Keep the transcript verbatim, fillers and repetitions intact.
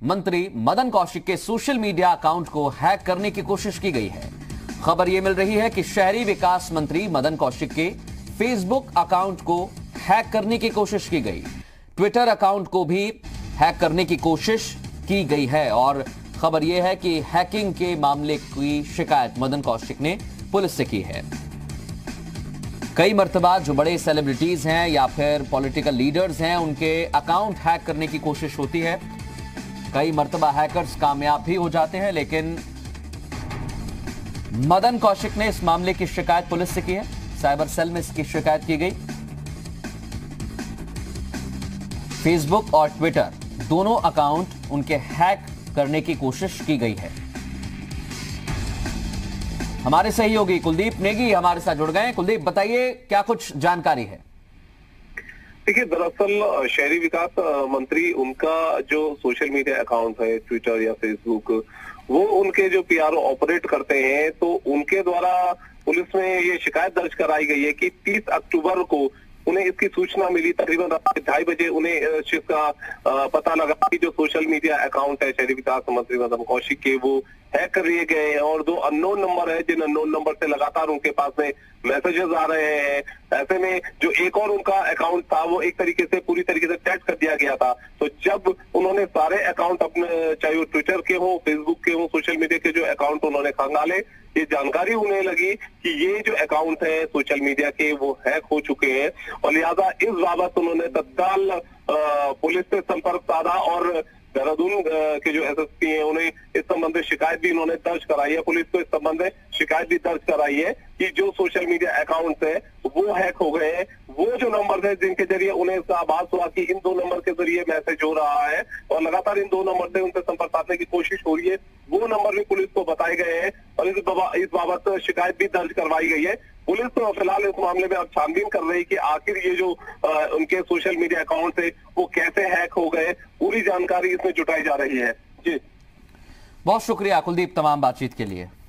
मंत्री मदन कौशिक के social media account को हैक करने की कोशिश की गई है। खबर यह मिल रही है कि शहरी विकास मंत्री मदन कौशिक के फेसबुक अकाउंट को हैक करने की कोशिश की गई। ट्विटर अकाउंट को भी हैक करने की कोशिश की गई है और खबर यह है कि हैकिंग के मामले की शिकायत मदन कौशिक ने पुलिस से की है। कई मर्तबा जो बड़े सेलिब्रिटीज हैं या फिर पॉलिटिकल लीडर्स हैं, उनके अकाउंट हैक करने की कोशिश होती है। कई मर्तबा हैकर्स कामयाब भी हो जाते हैं, लेकिन मदन कौशिक ने इस मामले की शिकायत पुलिस से की है। साइबर सेल में इसकी शिकायत की गई। फेसबुक और ट्विटर दोनों अकाउंट उनके हैक करने की कोशिश की गई है। हमारे सहयोगी कुलदीप नेगी हमारे साथ जुड़ गए हैं। कुलदीप, बताइए क्या कुछ जानकारी है? देखिए, दरअसल शहरी विकास मंत्री, उनका जो सोशल मीडिया अकाउंट है ट्विटर या फेसबुक, वो उनके जो पीआरओ ऑपरेट करते हैं, तो उनके द्वारा पुलिस में ये शिकायत दर्ज कराई गई है कि तीस अक्टूबर को उन्हें इसकी सूचना मिली। तकरीबन रात ढाई बजे उन्हें इस चीज का पता लगा कि जो सोशल मीडिया अकाउंट है शहरी विकास मंत्री मदन कौशिक के, वो हैक कर लिए गए हैं और दो अननोन नंबर है, जिन अननोन नंबर से लगातार उनके पास में मैसेजेस आ रहे हैं। ऐसे में जो एक और उनका अकाउंट था, वो एक तरीके से पूरी तरीके से टैग कर दिया गया था। तो जब उन्होंने सारे अकाउंट अपने, चाहे वो ट्विटर के हो, फेसबुक के हो, सोशल मीडिया के जो अकाउंट उन्होंने खंगाले, ये जानकारी उन्हें लगी कि ये जो अकाउंट है सोशल मीडिया के, वो हैक हो चुके हैं और लिहाजा इस बाबत उन्होंने तत्काल पुलिस से संपर्क साधा और देहरादून के जो एसएसपी हैं, उन्हें इस संबंध में शिकायत भी इन्होंने दर्ज कराई है। पुलिस को इस संबंध में शिकायत भी दर्ज कराई है कि जो सोशल मीडिया अकाउंट है वो हैक हो गए हैं। वो जो नंबर है जिनके जरिए उन्हें इसका आभास हुआ कि इन दो नंबर के जरिए मैसेज हो रहा है और लगातार इन दो नंबर से उनसे संपर्क साधने की कोशिश हो रही है, वो नंबर भी पुलिस को बताए गए हैं और इस इस बाबत शिकायत भी दर्ज करवाई गई है। पुलिस तो फिलहाल इस मामले में अब छानबीन कर रही है कि आखिर ये जो आ, उनके सोशल मीडिया अकाउंट है वो कैसे हैक हो गए, पूरी जानकारी इसमें जुटाई जा रही है। जी, बहुत शुक्रिया कुलदीप तमाम बातचीत के लिए।